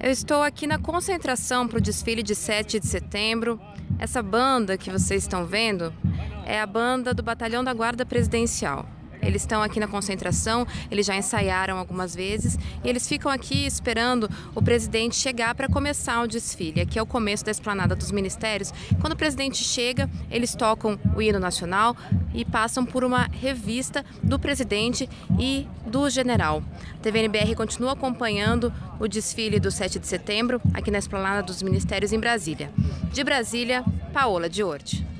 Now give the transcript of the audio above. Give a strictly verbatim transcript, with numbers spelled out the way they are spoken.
Eu estou aqui na concentração para o desfile de sete de setembro. Essa banda que vocês estão vendo é a banda do Batalhão da Guarda Presidencial. Eles estão aqui na concentração, eles já ensaiaram algumas vezes e eles ficam aqui esperando o presidente chegar para começar o desfile. Aqui é o começo da esplanada dos ministérios. Quando o presidente chega, eles tocam o hino nacional e passam por uma revista do presidente e do general. A T V N B R continua acompanhando o desfile do sete de setembro aqui na esplanada dos ministérios em Brasília. De Brasília, Paola Diorti.